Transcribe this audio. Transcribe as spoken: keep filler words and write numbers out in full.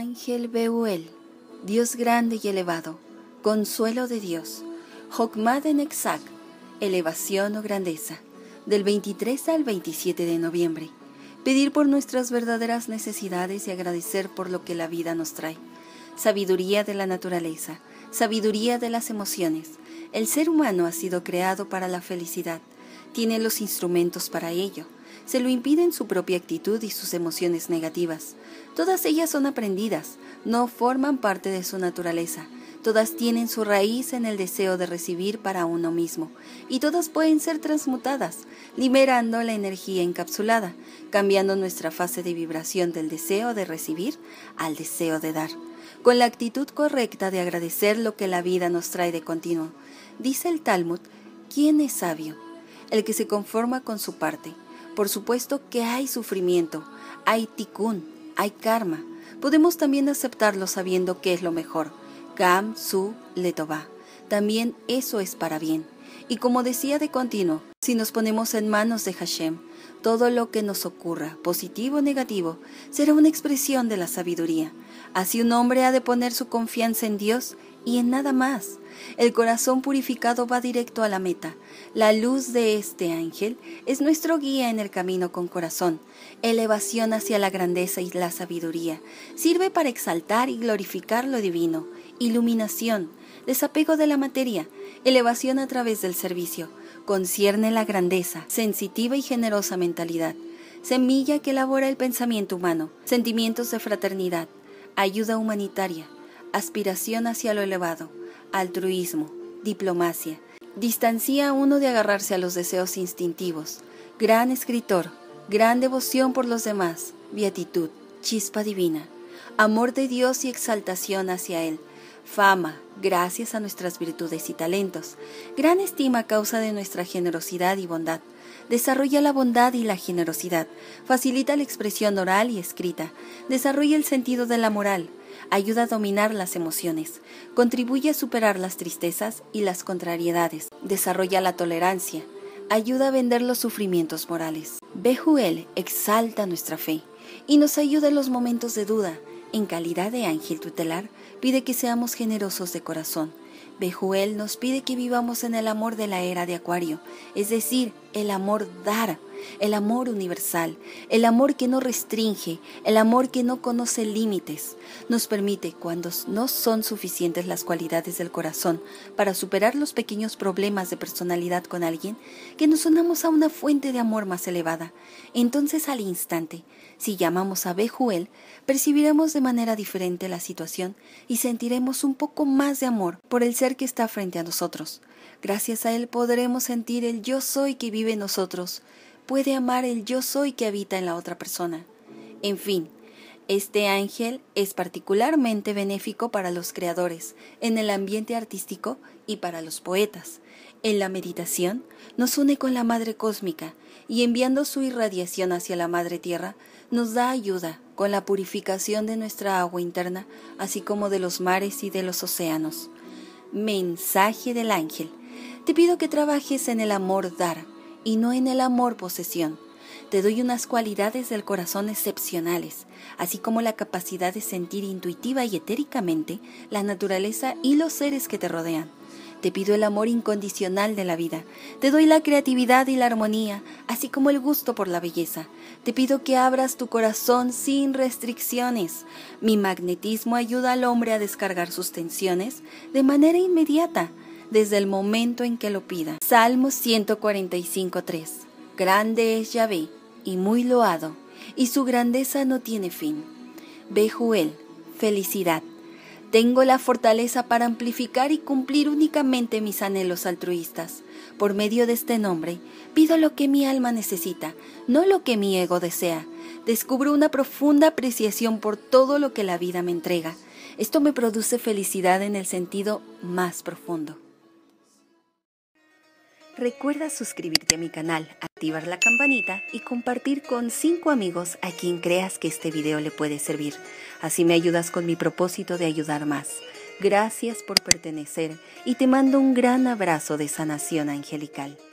Ángel Beuel, Dios grande y elevado, consuelo de Dios, Jokmah de Netzach, elevación o grandeza, del veintitrés al veintisiete de noviembre. Pedir por nuestras verdaderas necesidades y agradecer por lo que la vida nos trae. Sabiduría de la naturaleza, sabiduría de las emociones. El ser humano ha sido creado para la felicidad. Tiene los instrumentos para ello. Se lo impiden su propia actitud y sus emociones negativas. Todas ellas son aprendidas, no forman parte de su naturaleza. Todas tienen su raíz en el deseo de recibir para uno mismo, y todas pueden ser transmutadas, liberando la energía encapsulada, cambiando nuestra fase de vibración del deseo de recibir al deseo de dar, con la actitud correcta de agradecer lo que la vida nos trae de continuo. Dice el Talmud, ¿quién es sabio? El que se conforma con su parte. Por supuesto que hay sufrimiento, hay tikkun, hay karma. Podemos también aceptarlo sabiendo que es lo mejor. Gam, Su, Letová. También eso es para bien. Y como decía de continuo, si nos ponemos en manos de Hashem, todo lo que nos ocurra, positivo o negativo, será una expresión de la sabiduría. Así un hombre ha de poner su confianza en Dios y en nada más. El corazón purificado va directo a la meta. La luz de este ángel es nuestro guía en el camino con corazón. Elevación hacia la grandeza y la sabiduría. Sirve para exaltar y glorificar lo divino. Iluminación, desapego de la materia, elevación a través del servicio. Concierne la grandeza, sensitiva y generosa mentalidad. Semilla que elabora el pensamiento humano. Sentimientos de fraternidad. Ayuda humanitaria. Aspiración hacia lo elevado. Altruismo, diplomacia, distancia a uno de agarrarse a los deseos instintivos, gran escritor, gran devoción por los demás, beatitud, chispa divina, amor de Dios y exaltación hacia Él, fama, gracias a nuestras virtudes y talentos, gran estima a causa de nuestra generosidad y bondad, desarrolla la bondad y la generosidad, facilita la expresión oral y escrita, desarrolla el sentido de la moral, ayuda a dominar las emociones, contribuye a superar las tristezas y las contrariedades, desarrolla la tolerancia, ayuda a vender los sufrimientos morales. Beuel exalta nuestra fe y nos ayuda en los momentos de duda. En calidad de ángel tutelar, pide que seamos generosos de corazón. Beuel nos pide que vivamos en el amor de la era de Acuario, es decir, el amor dar, el amor universal, el amor que no restringe, el amor que no conoce límites. Nos permite, cuando no son suficientes las cualidades del corazón para superar los pequeños problemas de personalidad con alguien, que nos unamos a una fuente de amor más elevada. Entonces, al instante, si llamamos a Beuel, percibiremos de manera diferente la situación y sentiremos un poco más de amor por el ser que está frente a nosotros. Gracias a él podremos sentir el yo soy que vive en nosotros. Puede amar el yo soy que habita en la otra persona. En fin, este ángel es particularmente benéfico para los creadores, en el ambiente artístico y para los poetas. En la meditación nos une con la Madre Cósmica y enviando su irradiación hacia la Madre Tierra, nos da ayuda con la purificación de nuestra agua interna, así como de los mares y de los océanos. Mensaje del ángel. Te pido que trabajes en el amor dar y no en el amor posesión. Te doy unas cualidades del corazón excepcionales, así como la capacidad de sentir intuitiva y etéricamente la naturaleza y los seres que te rodean. Te pido el amor incondicional de la vida. Te doy la creatividad y la armonía, así como el gusto por la belleza. Te pido que abras tu corazón sin restricciones. Mi magnetismo ayuda al hombre a descargar sus tensiones de manera inmediata, desde el momento en que lo pida. Salmo ciento cuarenta y cinco, tres. Grande es Yahvé y muy loado, y su grandeza no tiene fin. Beuel, felicidad. Tengo la fortaleza para amplificar y cumplir únicamente mis anhelos altruistas. Por medio de este nombre, pido lo que mi alma necesita, no lo que mi ego desea. Descubro una profunda apreciación por todo lo que la vida me entrega. Esto me produce felicidad en el sentido más profundo. Recuerda suscribirte a mi canal, activar la campanita y compartir con cinco amigos a quien creas que este video le puede servir. Así me ayudas con mi propósito de ayudar más. Gracias por pertenecer y te mando un gran abrazo de sanación angelical.